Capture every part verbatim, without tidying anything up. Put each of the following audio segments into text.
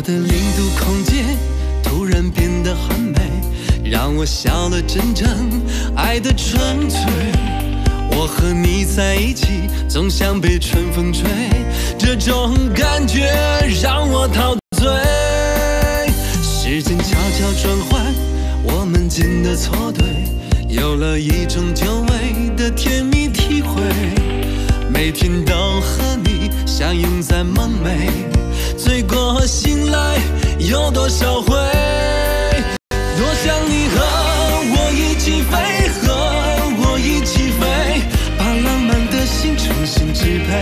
的零度空间突然变得很美，让我少了真正爱的纯粹。我和你在一起，总像被春风吹，这种感觉让我陶醉。时间悄悄转换，我们间的错对，有了一种久违的甜蜜体会。每天都和你相拥在梦寐，醉过醒来有多少回？多想你和我一起飞，和我一起飞，把浪漫的心重新支配。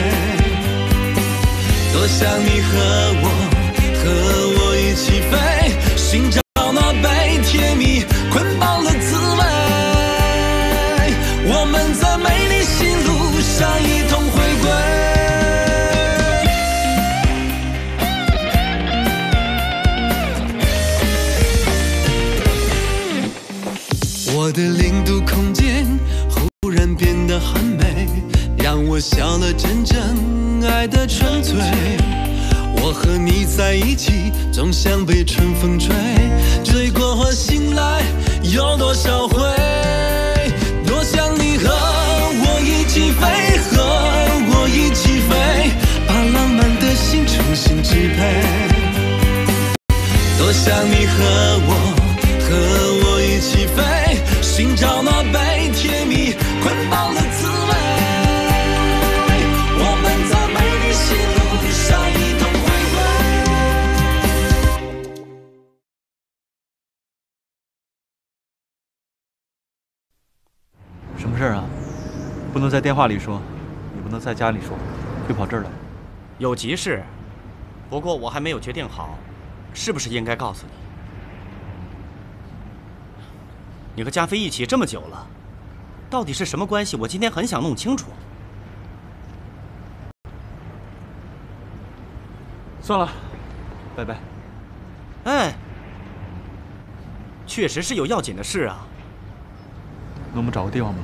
多想你和我，和我一起飞，寻找那被甜蜜捆绑的滋味。我们在美丽新路上一同回归。我的零度空间忽然变得很美，让我少了真正爱的纯粹。我和你在一起，总像被春风吹，醉过后醒来有多少回？多想你和我一起飞，和我一起飞，把浪漫的心重新支配。多想你和我，和我一起飞，寻找那被甜蜜捆绑的滋味。我们在美丽新路上一同回归。 什么事儿啊？不能在电话里说，也不能在家里说，就跑这儿来。 有急事，不过我还没有决定好，是不是应该告诉你。你和加菲一起这么久了，到底是什么关系？我今天很想弄清楚。 算了，拜拜。 哎，确实是有要紧的事啊。 那我们找个地方吧。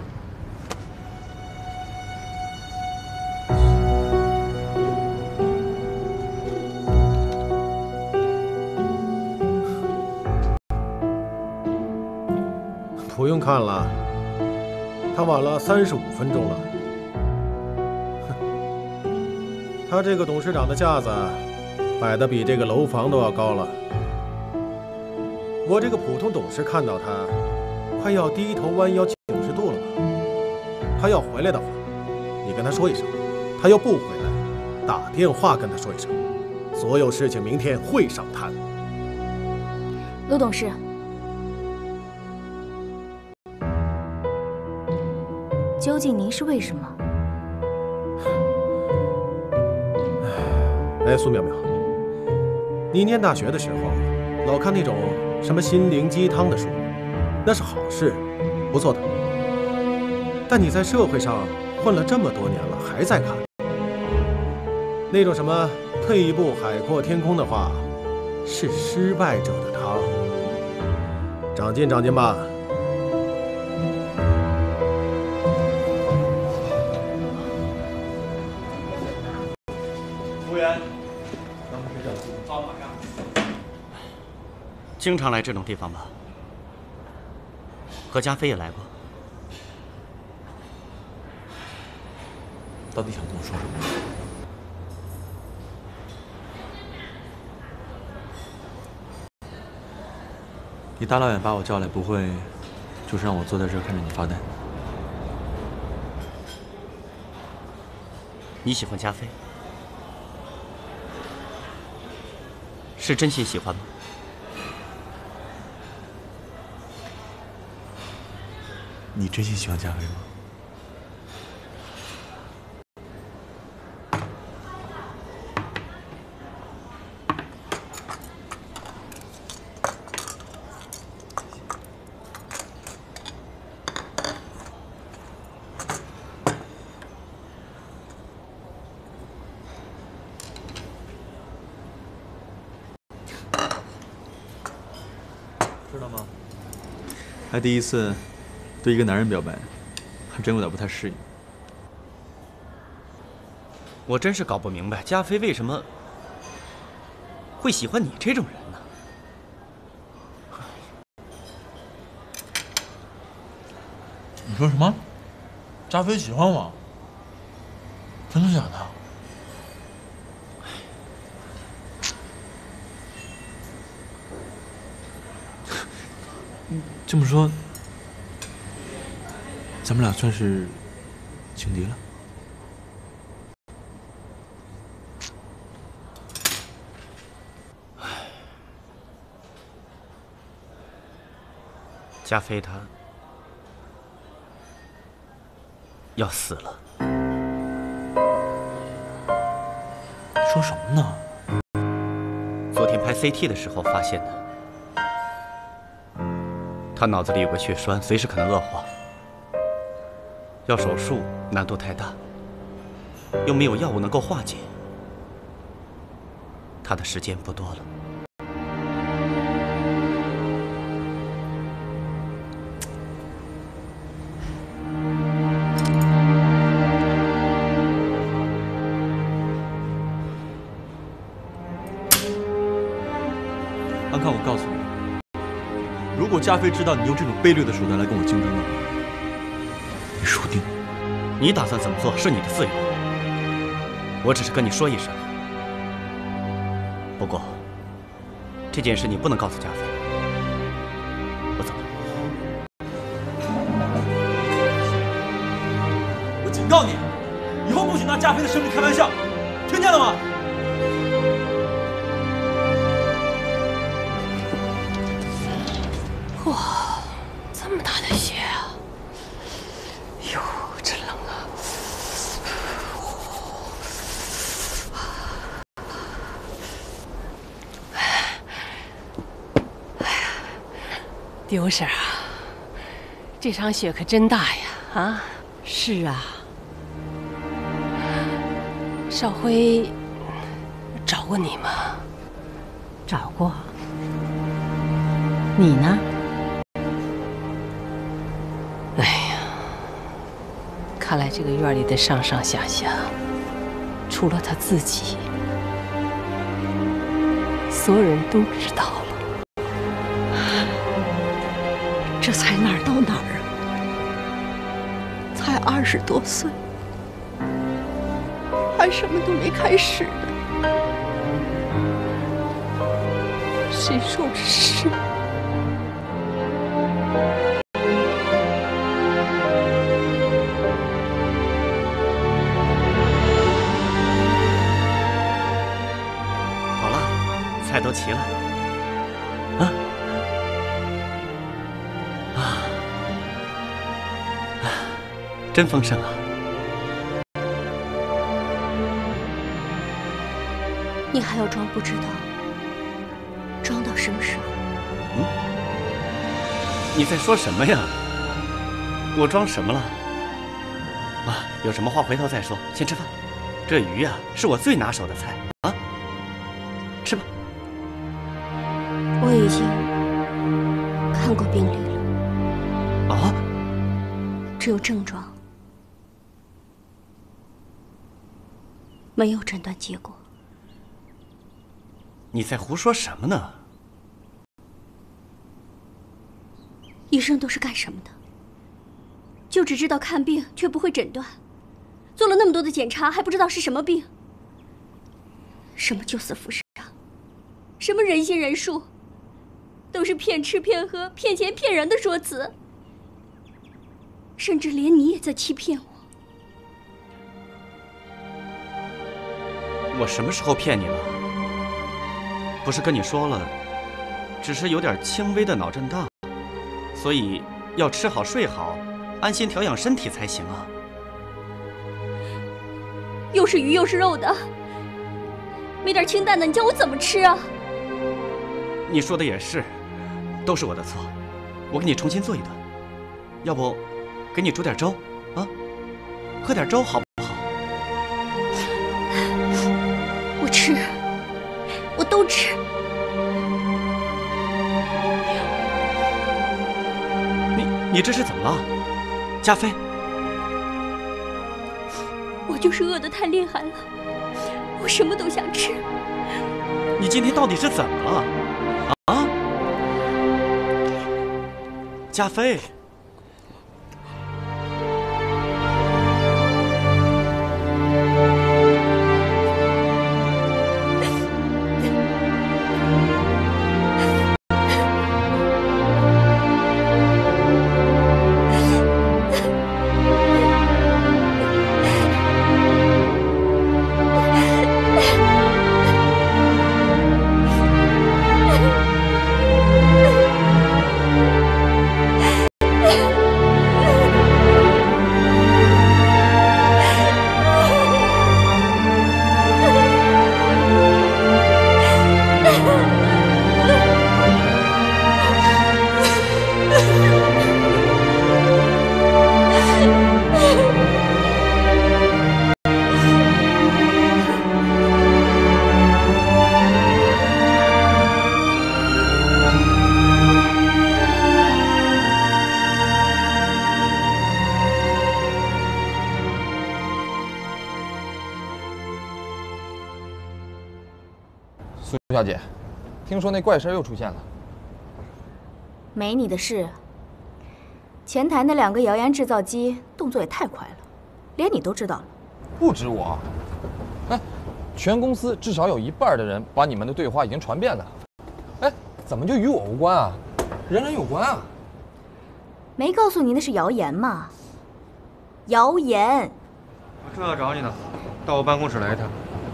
不用看了，他晚了三十五分钟了。哼，他这个董事长的架子摆得比这个楼房都要高了。我这个普通董事看到他，快要低头弯腰九十度了吧？他要回来的话，你跟他说一声；他要不回来，打电话跟他说一声。所有事情明天会上谈。 陆董事。究竟您是为什么？ 哎，苏淼淼，你念大学的时候，老看那种什么心灵鸡汤的书，那是好事，不错的。但你在社会上混了这么多年了，还在看那种什么退一步海阔天空的话，是失败者的汤。长进长进吧。 经常来这种地方吧？和加菲也来过。 到底想跟我说什么？你大老远把我叫来，不会就是让我坐在这儿看着你发呆？ 你喜欢加菲？是真心喜欢吗？ 你真心喜欢加菲吗？知道吗？还第一次对一个男人表白，还真有点不太适应。 我真是搞不明白，加菲为什么会喜欢你这种人呢？ 你说什么？加菲喜欢我？真的假的？这么说，咱们俩算是情敌了。 加菲他要死了。 说什么呢？ 昨天拍 C T 的时候发现的。他脑子里有个血栓，随时可能恶化。要手术难度太大，又没有药物能够化解，他的时间不多了。 安康，我告诉你。如果加菲知道你用这种卑劣的手段来跟我竞争的话，你输定了。 你打算怎么做是你的自由，我只是跟你说一声。不过，这件事你不能告诉加菲。我走了。 我警告你，以后不许拿加菲的生命开玩笑，听见了吗？ 哇，这么大的雪啊！哟，真冷啊！哎呀，丢婶啊，这场雪可真大呀！啊， 是啊。 少辉找过你吗？ 找过。你呢？ 哎呀，看来这个院里的上上下下，除了他自己，所有人都知道了。 这才哪儿到哪儿啊？才二十多岁，还什么都没开始呢。谁说这是？ 菜都齐了，啊啊啊！真丰盛啊！ 你还要装不知道，装到什么时候？ 嗯？你在说什么呀？我装什么了？啊，有什么话回头再说，先吃饭。这鱼啊，是我最拿手的菜啊，吃吧。 我已经看过病历了。 啊？ 只有症状，没有诊断结果。 你在胡说什么呢？ 医生都是干什么的？就只知道看病，却不会诊断。做了那么多的检查，还不知道是什么病。什么救死扶伤，什么人心人术，都是骗吃骗喝、骗钱骗人的说辞。甚至连你也在欺骗我。 我什么时候骗你了？不是跟你说了，只是有点轻微的脑震荡，所以要吃好睡好，安心调养身体才行啊。 又是鱼又是肉的，没点清淡的，你叫我怎么吃啊？ 你说的也是，都是我的错，我给你重新做一顿，要不给你煮点粥啊？喝点粥好不好？ 我吃，我都吃。 你你这是怎么了，加菲？ 我就是饿得太厉害了，我什么都想吃。 你今天到底是怎么了？啊？加菲。 苏小姐，听说那怪事又出现了。 没你的事。前台那两个谣言制造机动作也太快了，连你都知道了。 不止我，哎，全公司至少有一半的人把你们的对话已经传遍了。哎，怎么就与我无关啊？人人有关啊！ 没告诉你那是谣言吗？谣言。 我正要找你呢，到我办公室来一趟。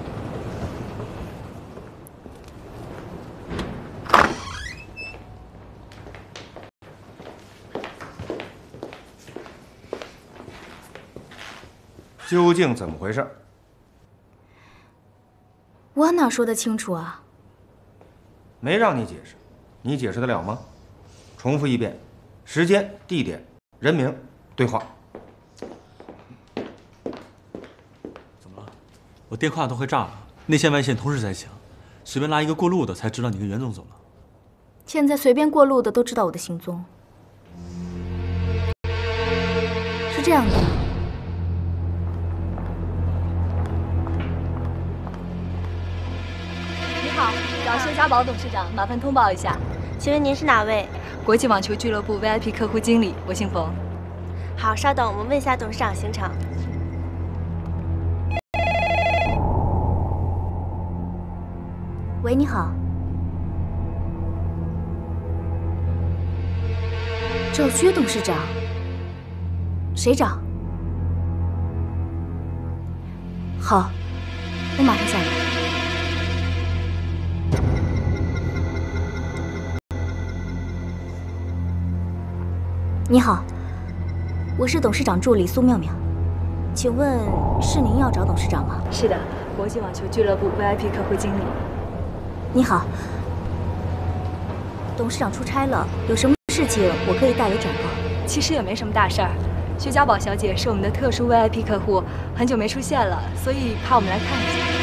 究竟怎么回事？ 我哪说得清楚啊？ 没让你解释，你解释得了吗？重复一遍：时间、地点、人名、对话。 怎么了？我电话都快炸了，内线外线同时在响，随便拉一个过路的才知道你跟袁总走了。 现在随便过路的都知道我的行踪。是这样的。 找薛家宝董事长，麻烦通报一下。 请问您是哪位？ 国际网球俱乐部 V I P 客户经理，我姓冯。 好，稍等，我们问一下董事长行程。 喂，你好。找薛董事长？谁找？好，我马上下来。 你好，我是董事长助理苏妙妙，请问是您要找董事长吗？ 是的，国际网球俱乐部 V I P 客户经理。 你好，董事长出差了，有什么事情我可以代为转告。 其实也没什么大事儿，薛家宝小姐是我们的特殊 V I P 客户，很久没出现了，所以怕我们来看一下。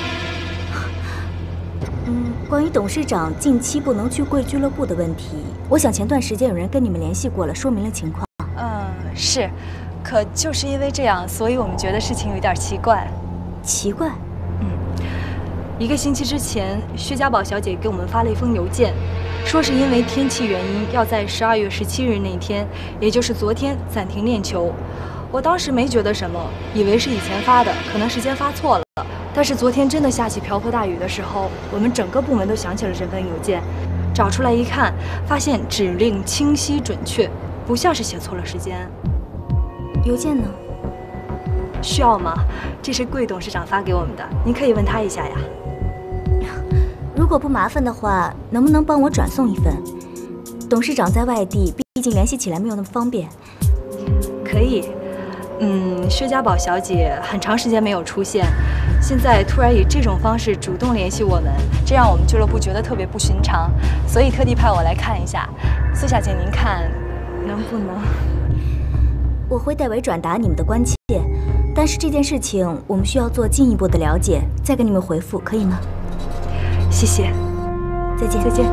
嗯，关于董事长近期不能去贵俱乐部的问题，我想前段时间有人跟你们联系过了，说明了情况。 嗯，是，可就是因为这样，所以我们觉得事情有点奇怪。 奇怪？ 嗯，一个星期之前，薛家宝小姐给我们发了一封邮件，说是因为天气原因，要在十二月十七日那天，也就是昨天暂停练球。我当时没觉得什么，以为是以前发的，可能时间发错了。 但是昨天真的下起瓢泼大雨的时候，我们整个部门都想起了这份邮件，找出来一看，发现指令清晰准确，不像是写错了时间。 邮件呢？ 需要吗？这是贵董事长发给我们的，您可以问他一下呀。 如果不麻烦的话，能不能帮我转送一份？董事长在外地，毕竟联系起来没有那么方便。 可以。 嗯，薛家宝小姐很长时间没有出现，现在突然以这种方式主动联系我们，这让我们俱乐部觉得特别不寻常，所以特地派我来看一下。苏小姐，您看能不能？ 我会代为转达你们的关切，但是这件事情我们需要做进一步的了解，再给你们回复，可以吗？ 谢谢， 再见， 再见。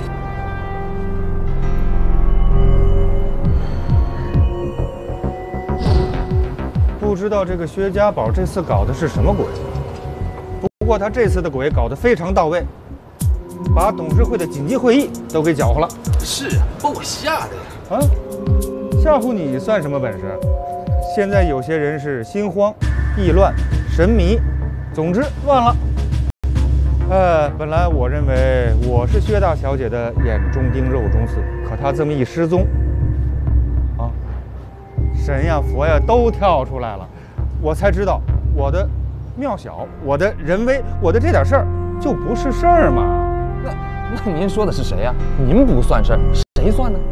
不知道这个薛家宝这次搞的是什么鬼？不过他这次的鬼搞得非常到位， 把董事会的紧急会议都给搅和了。 是啊，把我吓的呀！ 啊，吓唬你算什么本事？现在有些人是心慌、意乱、神迷，总之乱了。呃，本来我认为我是薛大小姐的眼中钉、肉中刺，可她这么一失踪，啊，神呀佛呀都跳出来了，我才知道我的庙小，我的人微，我的这点事儿就不是事儿嘛。 那那您说的是谁呀？您不算事儿，谁算呢？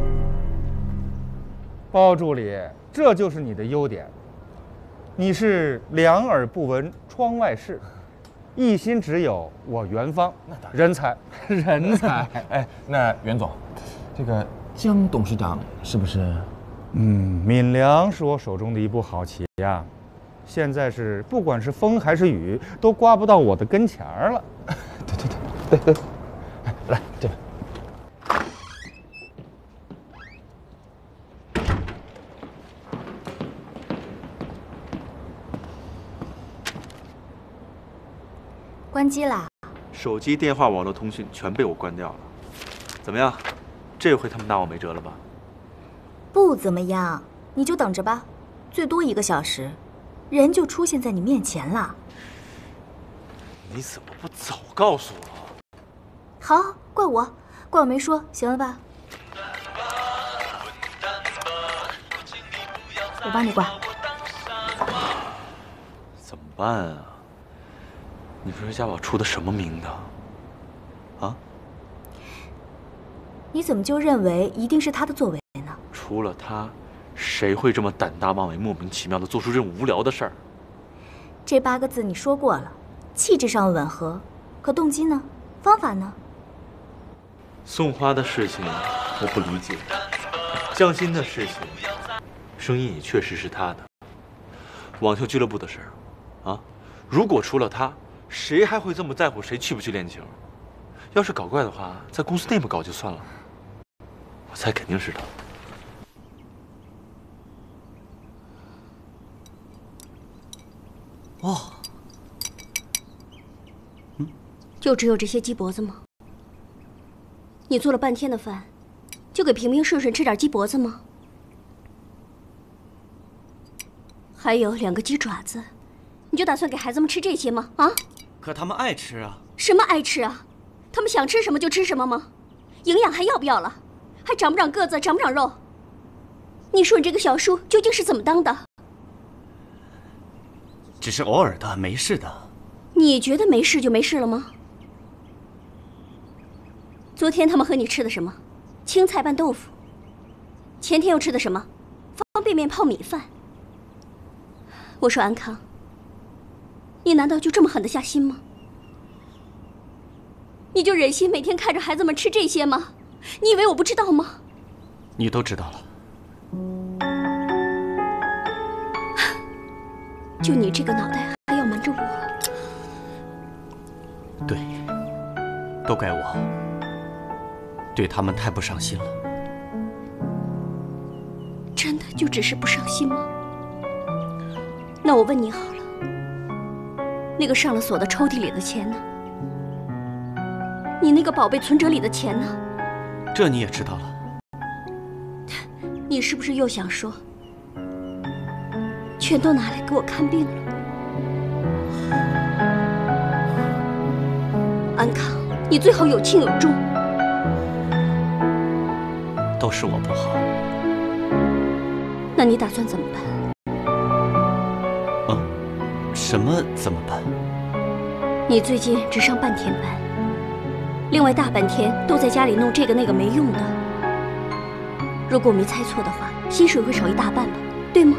包助理，这就是你的优点，你是两耳不闻窗外事。一心只有我元芳，人才，人才。 哎，那袁总，这个江董事长是不是？ 嗯，闵良是我手中的一步好棋呀，现在是不管是风还是雨，都刮不到我的跟前儿了。 对对对对对，哎，来这边。 关机啦！ 手机、电话、网络通讯全被我关掉了。怎么样？这回他们拿我没辙了吧？ 不怎么样，你就等着吧，最多一个小时，人就出现在你面前了。 你怎么不早告诉我？ 好，怪我，怪我没说，行了吧？我帮你挂。 怎么办啊？你说家宝出的什么名堂？啊？ 你怎么就认为一定是他的作为呢？ 除了他，谁会这么胆大妄为、莫名其妙的做出这种无聊的事儿？ 这八个字你说过了，气质上吻合，可动机呢？方法呢？ 送花的事情我不理解，降薪的事情，声音也确实是他的。网球俱乐部的事儿，啊，如果除了他，谁还会这么在乎谁去不去练球？要是搞怪的话，在公司内部搞就算了。我猜肯定是他。 哦， 嗯，就只有这些鸡脖子吗？你做了半天的饭，就给平平顺顺吃点鸡脖子吗？还有两个鸡爪子，你就打算给孩子们吃这些吗？啊？ 可他们爱吃啊！ 什么爱吃啊？他们想吃什么就吃什么吗？营养还要不要了？还长不长个子，长不长肉？你说你这个小叔究竟是怎么当的？ 只是偶尔的，没事的。 你觉得没事就没事了吗？昨天他们和你吃的什么？青菜拌豆腐。前天又吃的什么？方便面泡米饭。我说安康，你难道就这么狠得下心吗？你就忍心每天看着孩子们吃这些吗？你以为我不知道吗？ 你都知道了。 就你这个脑袋还要瞒着我？ 对，都怪我，对他们太不上心了。 真的就只是不上心吗？那我问你好了，那个上了锁的抽屉里的钱呢？你那个宝贝存折里的钱呢？ 这你也知道了。 你是不是又想说，全都拿来给我看病了？安康，你最好有轻有重。 都是我不好。 那你打算怎么办？ 啊？什么怎么办？ 你最近只上半天班，另外大半天都在家里弄这个那个没用的。如果我没猜错的话，薪水会少一大半吧，对吗？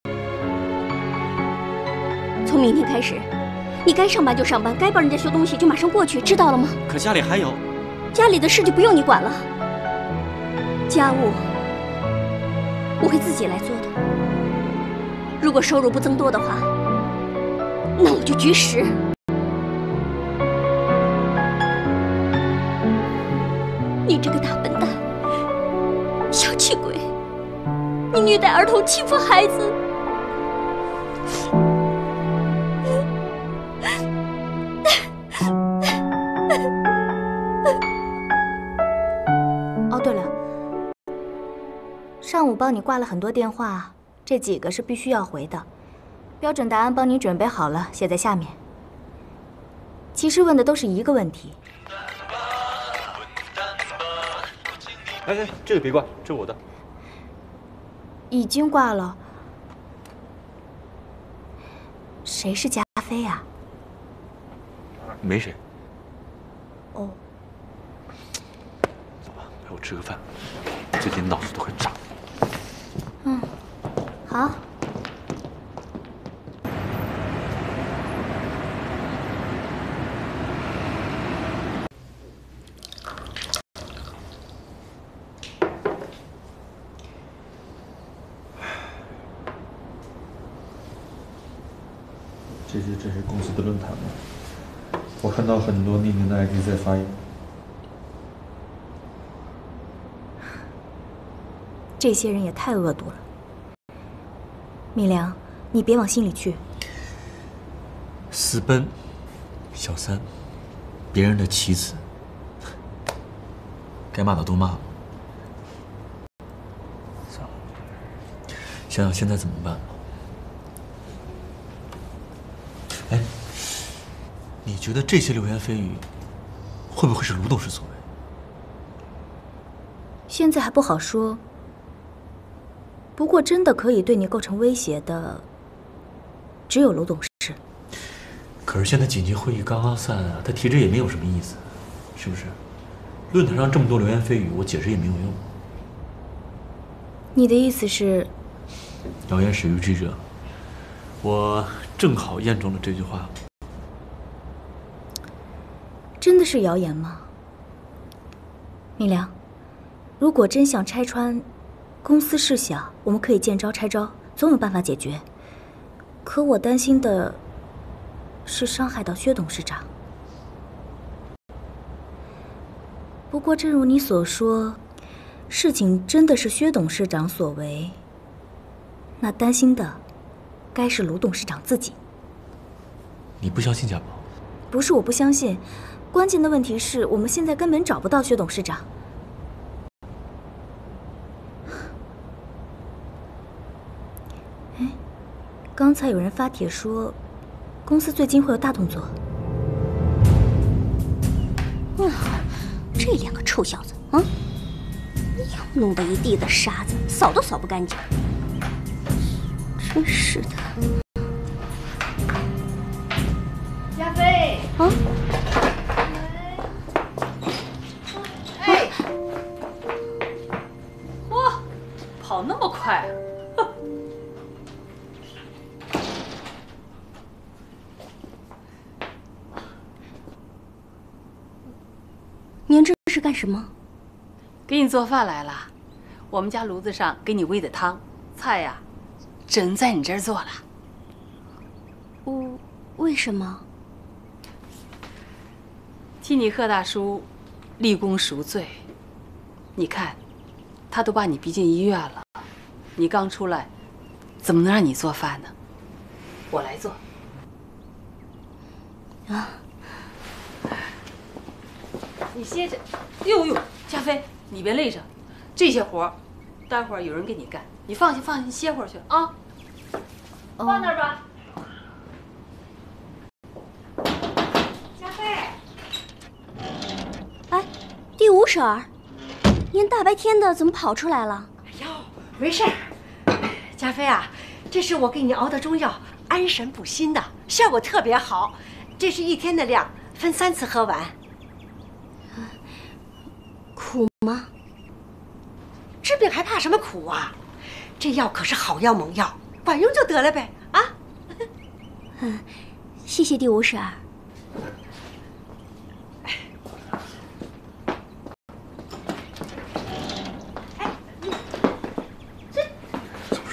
从明天开始，你该上班就上班，该帮人家修东西就马上过去，知道了吗？ 可家里还有， 家里的事就不用你管了。家务我会自己来做的。如果收入不增多的话，那我就绝食。你这个大笨蛋，小气鬼，你虐待儿童，欺负孩子。 哦，对了，上午帮你挂了很多电话，这几个是必须要回的，标准答案帮你准备好了，写在下面。其实问的都是一个问题。 哎哎，这个别挂，这是我的。 已经挂了。谁是加菲呀？ 没谁。 哦。 走吧，陪我吃个饭。最近脑子都快炸了。 嗯，好。 这些这是公司的论坛吗？我看到很多匿名的 I D 在发言。 这些人也太恶毒了。米良，你别往心里去。 私奔、小三、别人的棋子，该骂的都骂了。算了，想想现在怎么办？哎，你觉得这些流言蜚语会不会是卢董事所为？ 现在还不好说。不过，真的可以对你构成威胁的，只有卢董事。 可是现在紧急会议刚刚散啊，他提这也没有什么意思，是不是？论坛上这么多流言蜚语，我解释也没有用。 你的意思是？ 谣言始于智者。我正好验中了这句话。 真的是谣言吗？米良，如果真想拆穿，公司事小，我们可以见招拆招，总有办法解决。可我担心的是伤害到薛董事长。不过，正如你所说，事情真的是薛董事长所为，那担心的该是卢董事长自己。 你不相信家宝？ 不是我不相信，关键的问题是我们现在根本找不到薛董事长。哎，刚才有人发帖说，公司最近会有大动作。 嗯，这两个臭小子，啊，又弄得一地的沙子，扫都扫不干净。真是的。 加菲。 啊。 哎。哇，跑那么快啊！ 您这是干什么？ 给你做饭来了。我们家炉子上给你煨的汤，菜呀，真在你这儿做了。 我为什么？ 替你贺大叔立功赎罪。你看，他都把你逼进医院了，你刚出来，怎么能让你做饭呢？我来做。 啊。 你歇着。呦呦，加菲，你别累着，这些活儿，待会儿有人给你干，你放心放心，歇会儿去啊。放那儿吧。 加菲。 哎，第五婶儿，您大白天的怎么跑出来了？ 哎呦，没事儿。加菲啊，这是我给你熬的中药，安神补心的，效果特别好。这是一天的量，分三次喝完。 苦吗？ 治病还怕什么苦啊？这药可是好药猛药，管用就得了呗啊！ 嗯，谢谢第五婶儿。 哎，这就是。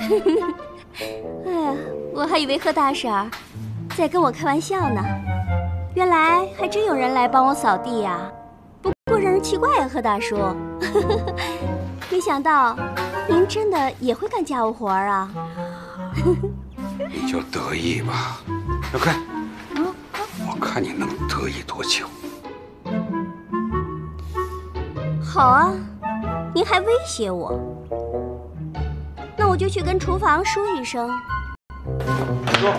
哎呀，我还以为贺大婶儿在跟我开玩笑呢，原来还真有人来帮我扫地呀。不过让人奇怪呀，贺大叔，没想到您真的也会干家务活儿啊。 你就得意吧，小开，我看你能得意多久。 好啊，您还威胁我，那我就去跟厨房说一声。 说。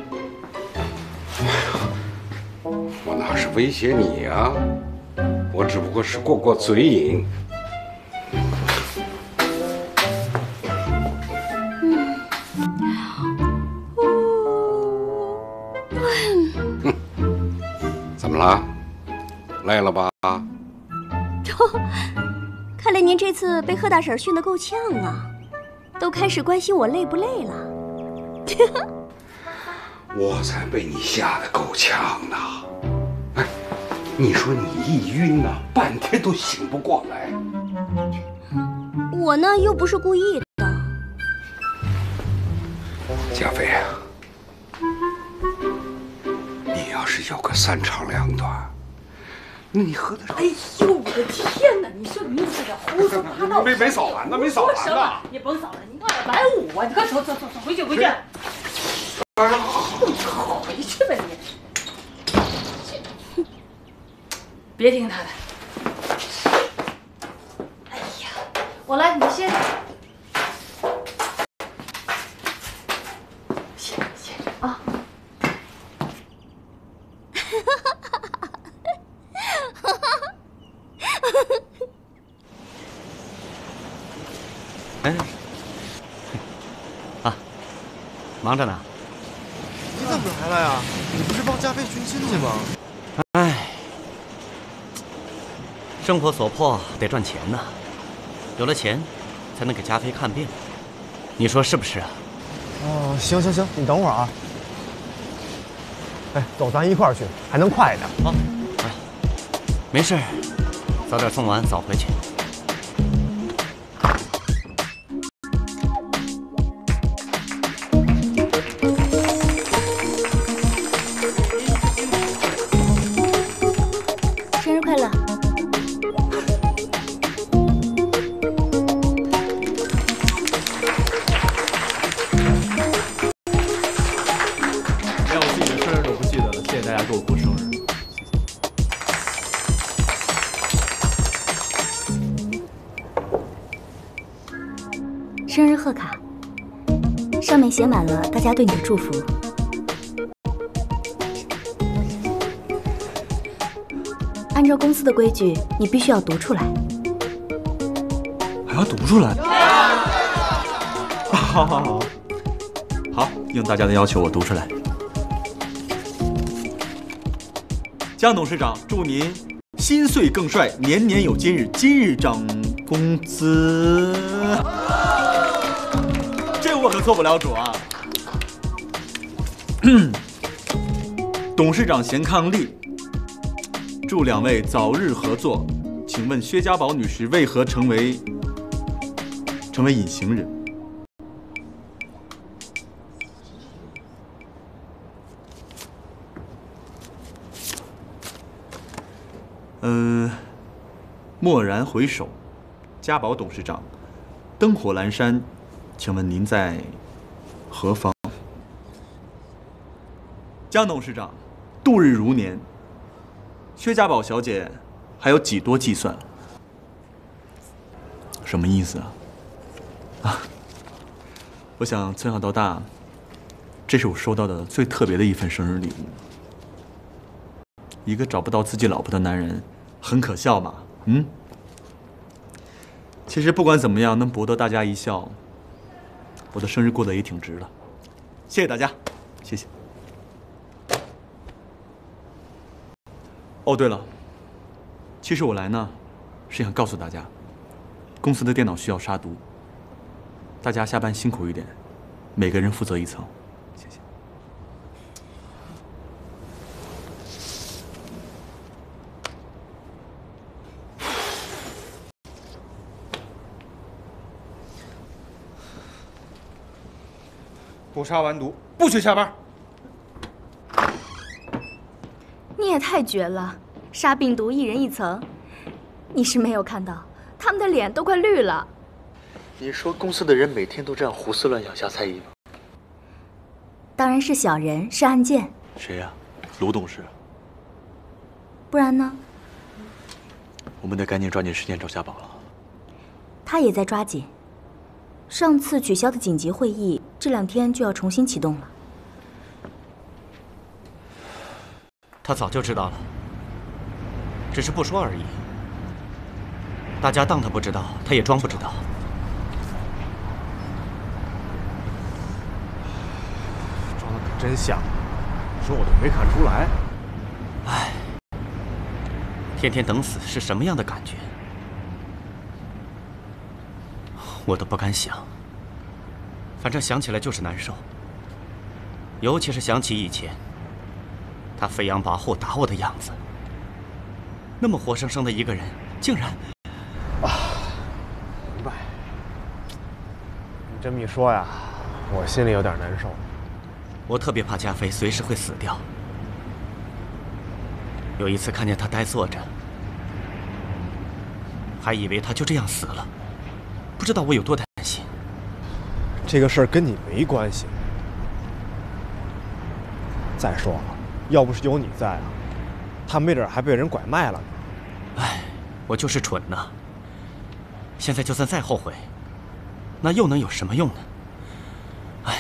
我哪是威胁你呀？我只不过是过过嘴瘾。嗯。怎么了？累了吧？ 看来您这次被贺大婶训得够呛啊，都开始关心我累不累了。 我才被你吓得够呛呢！哎，你说你一晕呢，半天都醒不过来。 我呢又不是故意的。 加菲啊，你要是有个三长两短，那你喝的…… 哎呦，我的天哪！你说你这个胡说八道！ 没没扫完呢，没扫完呢。 你甭扫了，你闹点白舞啊！你快走走走走，回去回去。回去吧你！别听他的。哎呀，我来，你先。先先啊。 哎，啊，忙着呢。 你怎么来了呀？你不是帮加菲寻亲戚吗？ 哎，生活所迫得赚钱呐，有了钱，才能给加菲看病。你说是不是啊？ 哦，行行行，你等会儿啊。哎，走，咱一块儿去，还能快一点。 好，哎，没事，早点送完，早回去。 生日快乐！ 连我自己的生日都不记得了，谢谢大家给我过生日。 生日贺卡，上面写满了大家对你的祝福。按照公司的规矩，你必须要读出来。 还要读出来？好好好，好，应大家的要求，我读出来。江董事长，祝您心岁更帅，年年有今日，今日涨工资。这我可做不了主啊。董事长贤伉俪，祝两位早日合作。请问薛家宝女士为何成为成为隐形人？呃，蓦然回首，家宝董事长，灯火阑珊，请问您在何方？江董事长，度日如年，薛家宝小姐还有几多计算？什么意思啊？啊，我想从小到大，这是我收到的最特别的一份生日礼物。一个找不到自己老婆的男人，很可笑嘛？嗯。其实不管怎么样，能博得大家一笑，我的生日过得也挺值了。谢谢大家，谢谢。哦，对了，其实我来呢，是想告诉大家，公司的电脑需要杀毒，大家下班辛苦一点，每个人负责一层，谢谢。 不杀完毒，不许下班。 你也太绝了，杀病毒一人一层。你是没有看到，他们的脸都快绿了。 你说公司的人每天都这样胡思乱想下菜艺吗？ 当然是小人，是案件。 谁呀？卢董事。 不然呢？ 我们得赶紧抓紧时间找家宝了。 他也在抓紧。上次取消的紧急会议，这两天就要重新启动了。 他早就知道了，只是不说而已。大家当他不知道，他也装不知道。 装的可真像，说我都没看出来。 唉，天天等死是什么样的感觉？我都不敢想。反正想起来就是难受，尤其是想起以前他飞扬跋扈打我的样子，那么活生生的一个人，竟然…… 啊，明白。你这么一说呀，我心里有点难受。 我特别怕加菲随时会死掉。有一次看见他呆坐着，还以为他就这样死了，不知道我有多担心。 这个事儿跟你没关系。再说了，要不是有你在啊，他没准还被人拐卖了呢。 唉，我就是蠢呐。现在就算再后悔，那又能有什么用呢？唉。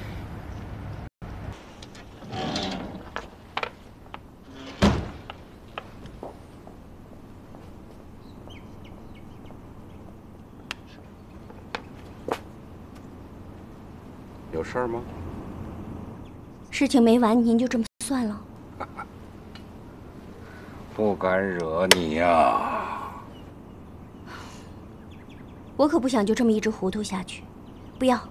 有事儿吗？ 事情没完，您就这么算了？ 不敢惹你呀。 我可不想就这么一直糊涂下去，不要。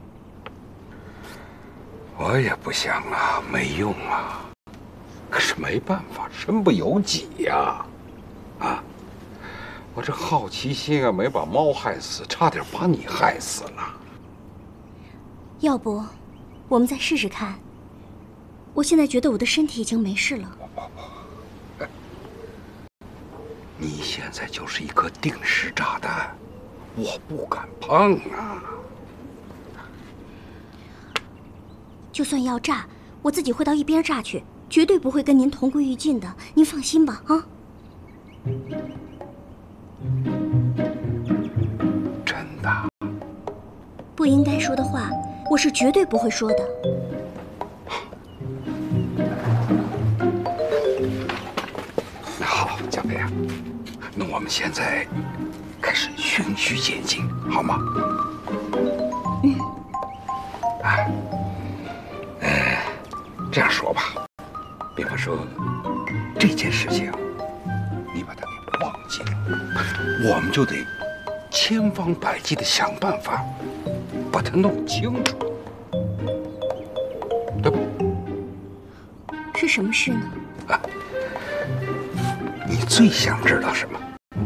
我也不想啊，没用啊。可是没办法，身不由己呀。啊，我这好奇心啊，没把猫害死，差点把你害死了。 要不，我们再试试看。我现在觉得我的身体已经没事了。 你现在就是一颗定时炸弹，我不敢碰啊。 就算要炸，我自己会到一边炸去，绝对不会跟您同归于尽的。您放心吧，啊。 真的？ 不应该说的话，我是绝对不会说的。 那好，加菲啊，那我们现在开始循序渐进，好吗？ 嗯。 啊，呃，这样说吧，比方说这件事情，你把它给忘记了，我们就得千方百计的想办法把它弄清楚，对吧？ 是什么事呢？ 啊，你最想知道什么？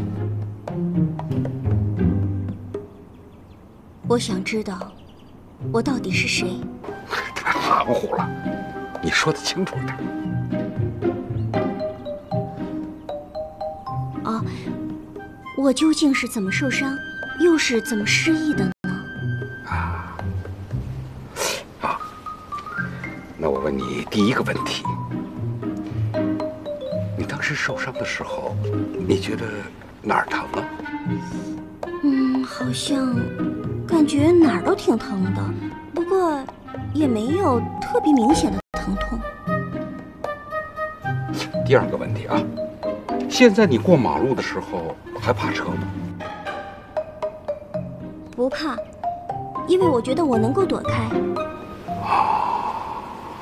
我想知道，我到底是谁？ 太含糊了，你说得清楚点。 啊，我究竟是怎么受伤，又是怎么失忆的呢？ 啊，好，那我问你第一个问题：你当时受伤的时候，你觉得哪儿疼啊？ 嗯，好像感觉哪儿都挺疼的，不过也没有特别明显的疼痛。 第二个问题啊，现在你过马路的时候还怕车吗？ 不怕，因为我觉得我能够躲开。 啊。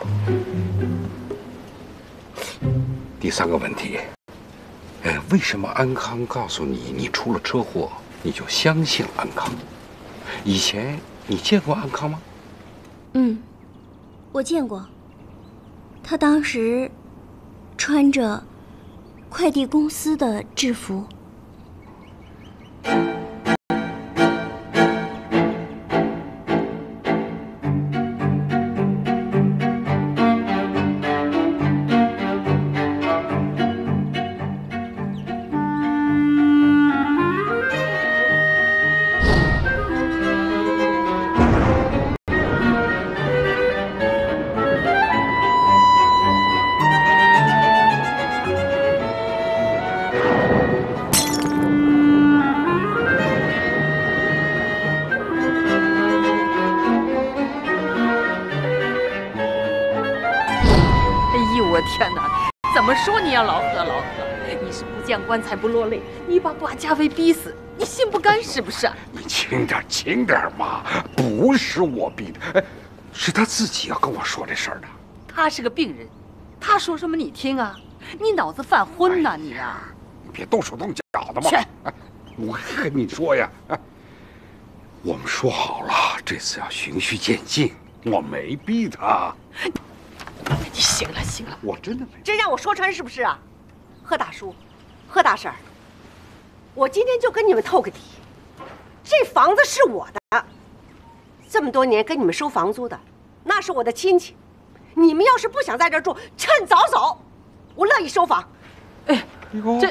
第三个问题，呃，为什么安康告诉你你出了车祸，你就相信安康？以前你见过安康吗？ 嗯，我见过。他当时穿着快递公司的制服。 天哪！怎么说你呀，老贺老贺？你是不见棺材不落泪，你把把家威逼死，你心不甘是不是？ 你轻点，轻点嘛！不是我逼的，哎，是他自己要跟我说这事儿的。 他是个病人，他说什么你听啊？你脑子犯昏呐你呀！ 你别动手动脚的嘛！哎，我跟你说呀，哎，我们说好了，这次要循序渐进，我没逼他。 你行了行了， 我真的没。 真让我说穿是不是啊？贺大叔，贺大婶儿，我今天就跟你们透个底，这房子是我的，这么多年跟你们收房租的，那是我的亲戚。你们要是不想在这儿住，趁早走，我乐意收房。 哎，这，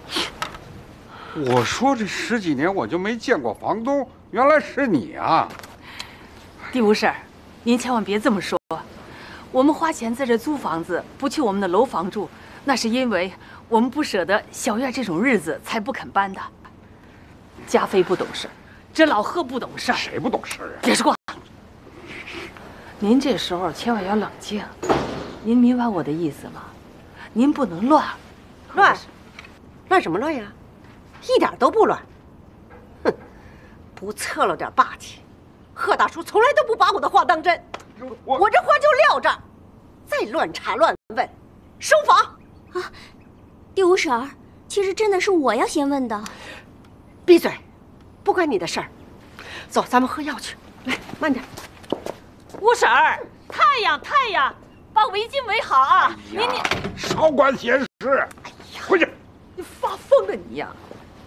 我说这十几年我就没见过房东，原来是你啊！ 第五婶儿，您千万别这么说。我们花钱在这租房子，不去我们的楼房住，那是因为我们不舍得小院这种日子，才不肯搬的。家飞不懂事，这老贺不懂事。 谁不懂事啊？ 别说话。您这时候千万要冷静。您明白我的意思吗？您不能乱。 乱？乱什么乱呀？一点都不乱。哼，不侧漏点霸气，贺大叔从来都不把我的话当真。我, 我这话就撂这儿，再乱查乱问，收房啊！第五婶儿，其实真的是我要先问的。 闭嘴，不关你的事儿。走，咱们喝药去。来，慢点。 五婶儿，太阳太阳，把围巾围好啊！你你少管闲事，回去。 你发疯了你呀！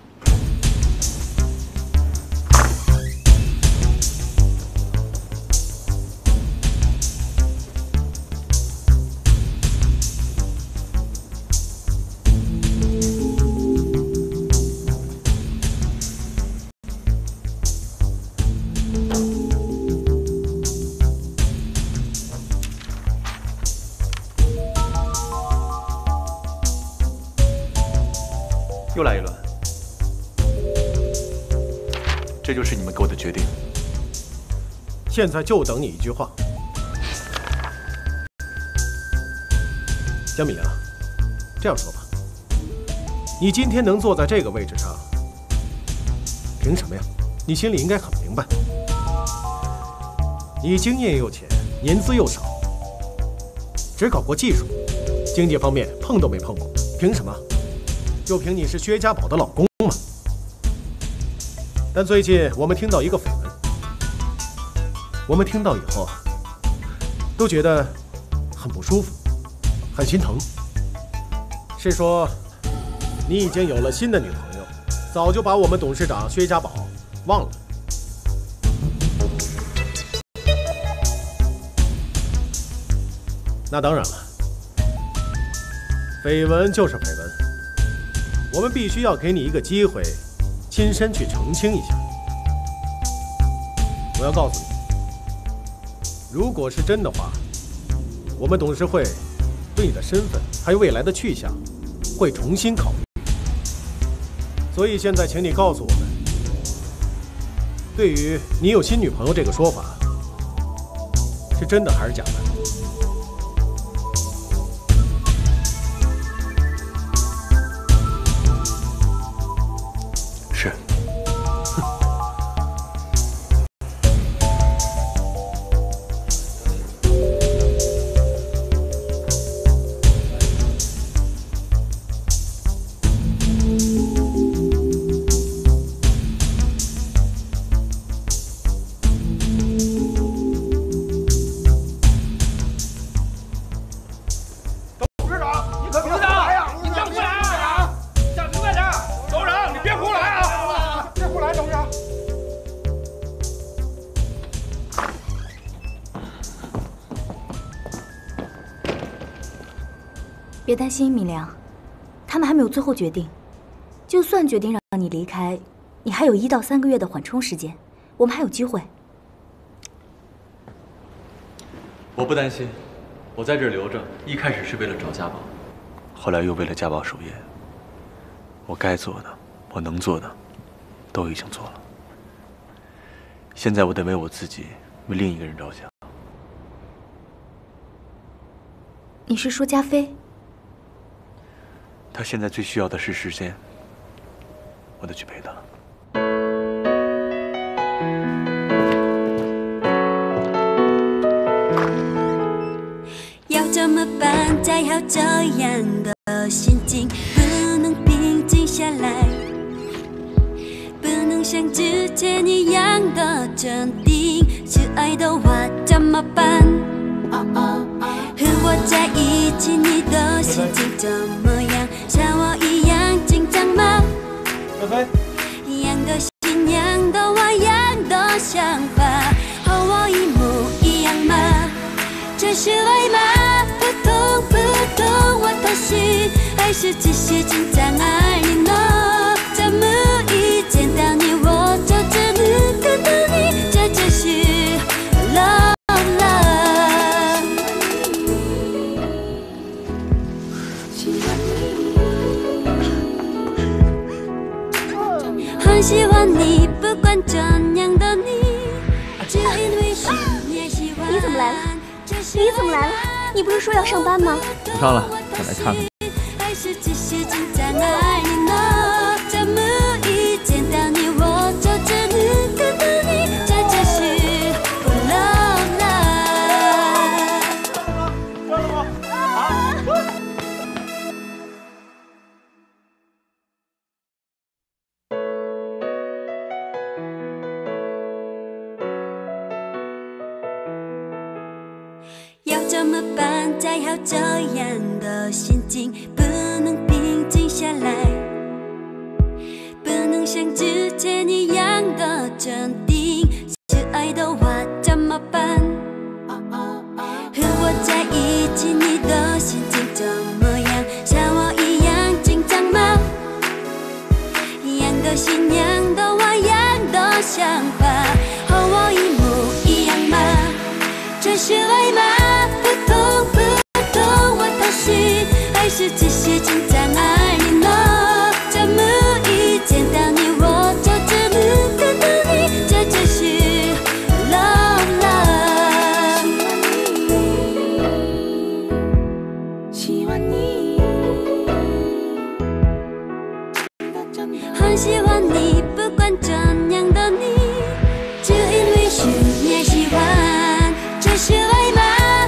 又来一轮，这就是你们给我的决定。 现在就等你一句话，江米啊，这样说吧，你今天能坐在这个位置上，凭什么呀？你心里应该很明白，你经验又浅，年资又少，只搞过技术，经济方面碰都没碰过，凭什么？就凭你是薛家宝的老公吗？但最近我们听到一个绯闻，我们听到以后啊，都觉得很不舒服，很心疼。是说你已经有了新的女朋友，早就把我们董事长薛家宝忘了。那当然了，绯闻就是绯闻。我们必须要给你一个机会，亲身去澄清一下。我要告诉你，如果是真的话，我们董事会对你的身份还有未来的去向会重新考虑。所以现在，请你告诉我们，对于你有新女朋友这个说法，是真的还是假的？ 别担心，米良，他们还没有最后决定。就算决定让你离开，你还有一到三个月的缓冲时间，我们还有机会。 我不担心，我在这儿留着，一开始是为了找家宝，后来又为了家宝守夜。我该做的，我能做的，都已经做了。现在我得为我自己，为另一个人着想。 你是说加菲？ 他现在最需要的是时间，我得去陪他。 要怎么办才好？这样的心情不能平静下来，不能像之前一样的镇定。是爱的话怎么办？和我在一起，你的心情怎么样？像我一样紧张吗？一样的心，一样的话，一样的想法，和我一模一样吗？这是爱吗？ 扑通扑通，我的心还是继续紧张爱你呢？怎么一见到你我就只能看到你？这就是 love love。很喜欢你，不管怎样的你，只因为是你喜欢。 你怎么来了？你怎么来了？ 你不是说要上班吗？ 不上了，我来看看你。 还是继续紧张爱你呢？怎么一见到你我就只能看到你？这就是 love love。要怎么办才好？这样的心情不能平静下来，不能像之前一样的镇定。是爱的话怎么办？和我在一起，你的心情怎么样？像我一样紧张吗？一样的心，一样的话，一样的想法，和我一模一样吗？这是爱吗？ 扑通扑通，我的心还是继续紧张爱你呢？怎么一见到你我就只能看到你？这就是 love love。喜欢你，很喜欢你，不管怎样的你，只因为是你喜欢，这是爱吗？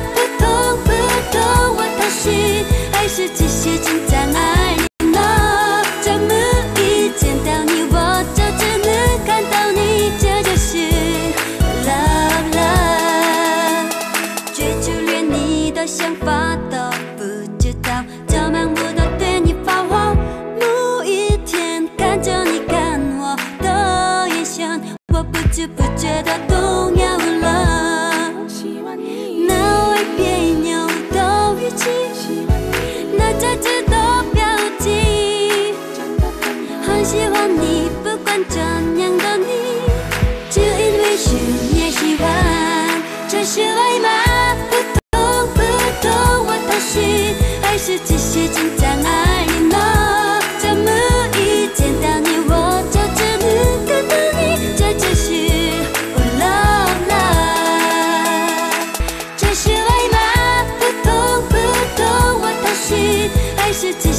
还是继续紧张爱你呢？怎么一见到你我就只能看到你？这就是 love love。最初连你的想法都不知道，就盲目的对你发火。某一天看着你看我的眼神，我不知不觉的动摇了。那微别扭的语气。 那再次的表情，很喜欢你，不管怎样的你，只因为是你喜欢，这是爱吗？扑通扑通，我的心还是继续紧张爱你呢？怎么一见到你我就只能看到你？这就是 love love。这是爱吗？扑通扑通，我的心。还是继